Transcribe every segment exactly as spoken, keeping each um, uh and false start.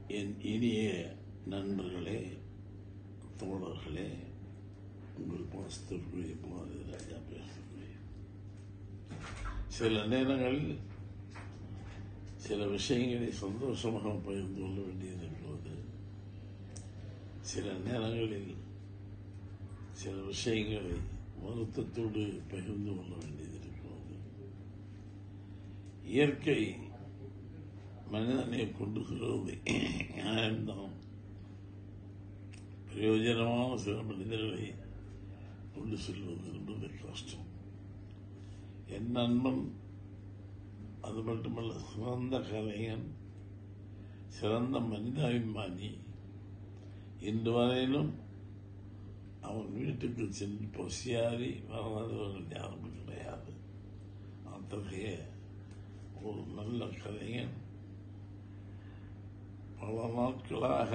என் இனிய நண்பர்களே, தோழர்களே, உங்கள் பாஸ்தருக்குரிய பாரதி ராஜா பேசுகிறேன். சில நேரங்களில் சில விஷயங்களை சந்தோஷமாக பகிர்ந்து கொள்ள வேண்டியிருக்கிறது. சில நேரங்களில் சில விஷயங்களை வருத்தத்தோடு பகிர்ந்து கொள்ள வேண்டியதிருக்கிறது. இயற்கை மனிதனை கொண்டுகிறது. நியாயம்தான். பிரயோஜனமான சில மனிதர்களை கொண்டு செல்வது என்பது கஷ்டம். என் நண்பன், அது மட்டுமல்ல, சிறந்த கலைஞன், சிறந்த மனிதாபிமானி, இன்று வரையிலும் அவன் வீட்டுக்கு சென்று பசியாரி வராதவர்கள் யாரும் கிடையாது. அத்தகைய ஒரு நல்ல கலைஞன் பல நாட்களாக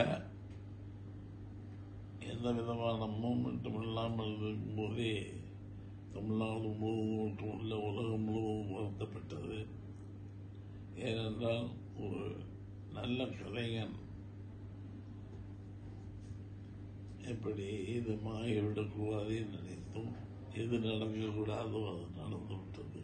எந்த விதமான மூமெண்ட்டும் இல்லாமல் இருக்கும்போதே தமிழ்நாடு முழுவதும் உள்ள உலகம் முழுவதும் வருத்தப்பட்டது. ஏனென்றால் ஒரு நல்ல கலைஞன் எப்படி இது மாறிவிடக்கூடாது நினைத்தும் எது நடக்கக்கூடாதோ அது நடந்துவிட்டது.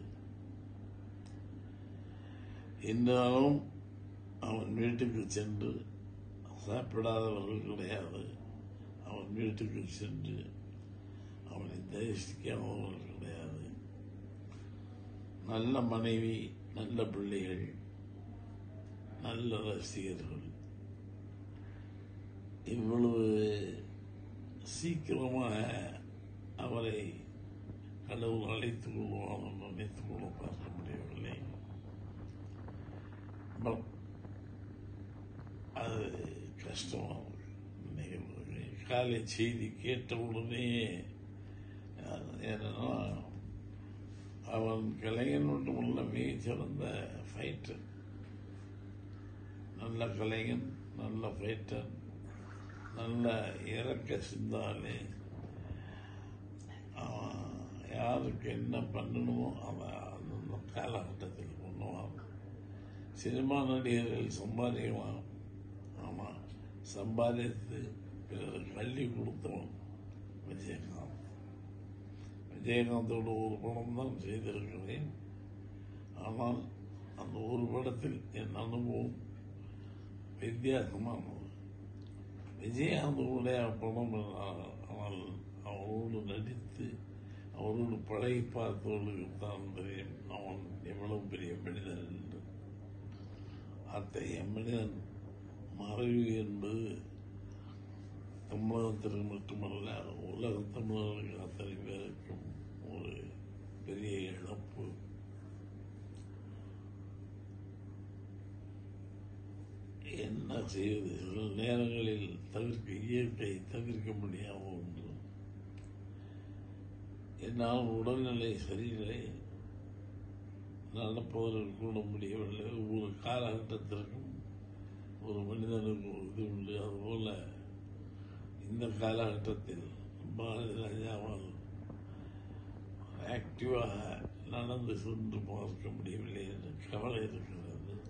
இருந்தாலும் அவன் வீட்டுக்கு சென்று சாப்பிடாதவர்கள் கிடையாது. அவன் வீட்டுக்கு சென்று அவனை தரிசிக்காதவர்கள் கிடையாது. நல்ல மனைவி, நல்ல பிள்ளைகள், நல்ல ரசிகர்கள். இவ்வளவு சீக்கிரமாக அவரை கடவுள் அழைத்துக் கொள்வான் நினைத்துக் கொள்ள பார்க்க முடியவில்லை. அது கஷ்டமான நிகழ்வு. காலை செய்தி கேட்டவுடனே, ஏன்னா அவன் கலைஞன் மட்டுமல்ல, மிக சிறந்த ஃபைட்டர். நல்ல கலைஞன், நல்ல ஃபைட்டர், நல்ல இறக்க சிந்தாலே. அவன் யாருக்கு என்ன பண்ணணுமோ அவன் அந்த காலகட்டத்தில் பண்ணுவான். சினிமா நடிகர்கள் சம்பாதிக்கலாம். ஆமாம், சம்பாதித்து பிறருக்கு அள்ளி கொடுத்தவன் விஜயகாந்த். விஜயகாந்தோட ஒரு படம் தான் செய்திருக்கிறேன். ஆனால் அந்த ஒரு படத்தில் என் அனுபவம் வித்தியாசமானது. விஜயகாந்தோடைய படம், ஆனால் அவரோடு நடித்து அவரோடு பழகி பார்த்தவர்களுக்கு தான் தெரியும் அவன் எவ்வளவு பெரிய மனிதன் என்று. அத்தகைய மனிதன் மறைவு என்பது தமிழகத்திற்கு மட்டுமல்ல, உலக தமிழர்களுக்கு அத்தனை பேருக்கும் ஒரு பெரிய இழப்பு. என்ன செய்வது? சில நேரங்களில் தவிர்க்க இயற்கை தவிர்க்க முடியாத ஒன்று. என்னால் உடல்நிலை சரியில்லை, நடப்பவர்கள் கூட முடியவில்லை. ஒவ்வொரு காலகட்டத்திற்கும் ஒரு மனிதனுக்கு ஒரு இது உண்டு. அதுபோல இந்த காலகட்டத்தில் பாரதி ராஜாவால் ஆக்டிவாக நடந்து சென்று பார்க்க முடியவில்லை என்று கவலை இருக்கிறது.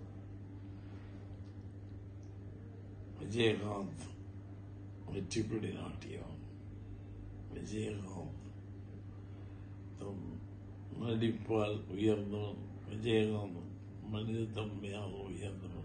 விஜயகாந்த் வெற்றிப்படி நாட்டியம். விஜயகாந்த் தம் நடிப்பால் உயர்ந்தவன். விஜயகாந்த் மனித தன்மையாக உயர்ந்தவன்.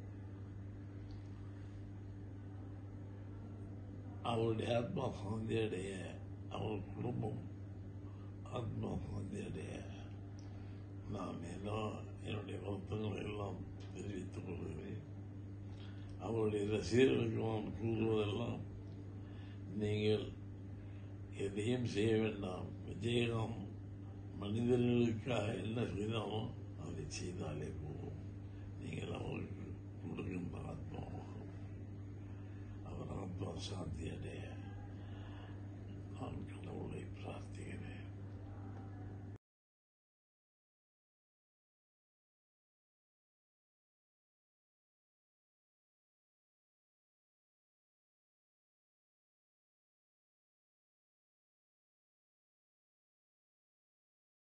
அவருடைய ஆத்மா சாந்தி அடைய, அவர் குடும்பம் ஆத்மா சாந்தி அடைய நான் ஏதோ என்னுடைய வருத்தங்களை எல்லாம் தெரிவித்துக் கொள்கிறேன். அவருடைய ரசிகர்களுக்கு நான் கூறுவதெல்லாம், நீங்கள் எதையும் செய்ய வேண்டாம். விஜயகாந்த் மனிதர்களுக்காக என்ன செய்தாலும் அதை செய்தாலே போதும். நீங்கள் அவருக்கு கொடுக்கின்ற ஆத்மாவாகும். அவர் ஆத்மா சாந்தி அடைய நான் கடவுளை